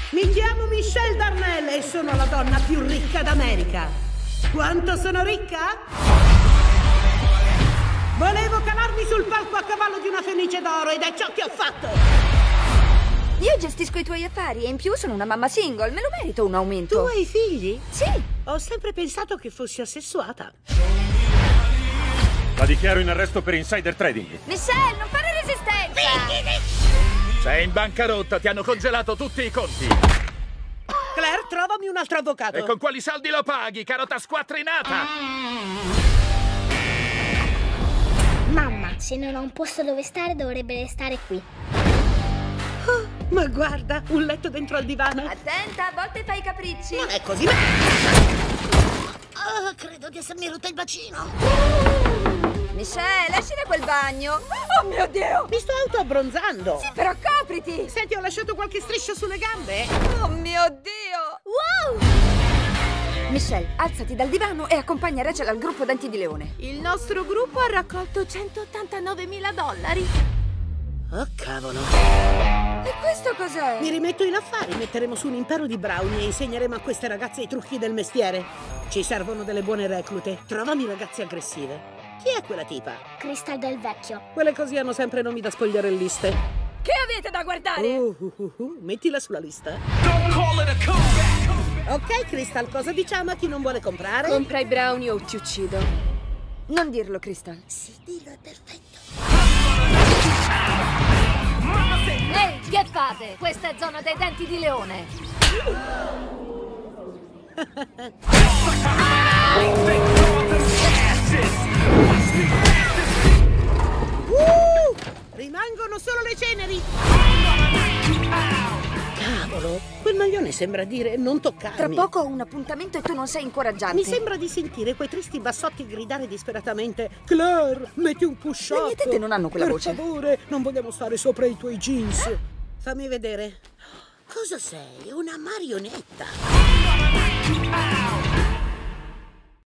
Mi chiamo Michelle Darnell e sono la donna più ricca d'America. Quanto sono ricca? Volevo calarmi sul palco a cavallo di una fenice d'oro ed è ciò che ho fatto. Io gestisco i tuoi affari e in più sono una mamma single, me lo merito un aumento. Tu hai figli? Sì. Ho sempre pensato che fossi assessuata. La dichiaro in arresto per insider trading. Michelle, non fare resistenza! Sei in bancarotta, ti hanno congelato tutti i conti. Claire, trovami un altro avvocato. E con quali soldi lo paghi, carota squattrinata? Mamma, se non ho un posto dove stare, dovrebbe restare qui. Oh, ma guarda, un letto dentro al divano. Attenta, a volte fai i capricci. Non è così. Oh, credo di essermi rotto il bacino. Michelle, esci da quel bagno. Oh mio Dio! Mi sto autoabbronzando. Sì, però copriti! Senti, ho lasciato qualche striscia sulle gambe. Oh mio Dio! Wow! Michelle, alzati dal divano e accompagna Rachel al gruppo Denti di Leone. Il nostro gruppo ha raccolto $189.000. Oh, cavolo. E questo cos'è? Mi rimetto in affari. Metteremo su un impero di brownie e insegneremo a queste ragazze i trucchi del mestiere. Ci servono delle buone reclute. Trovami ragazze aggressive. Chi è quella tipa? Crystal del vecchio. Quelle così hanno sempre nomi da spogliarelliste. Che avete da guardare? Mettila sulla lista. Ok, Crystal, cosa diciamo a chi non vuole comprare? Compra i brownie o ti uccido. Non dirlo, Crystal. Sì, dillo, è perfetto. Ehi, che fate? Questa è zona dei Denti di Leone. Rimangono solo le ceneri. Cavolo, quel maglione sembra dire non toccarmi. Tra poco ho un appuntamento e tu non sei incoraggiante. Mi sembra di sentire quei tristi bassotti gridare disperatamente: Claire, metti un push-up. Le mie tette non hanno quella voce. Per favore, non vogliamo stare sopra i tuoi jeans. Fammi vedere. Cosa sei? Una marionetta.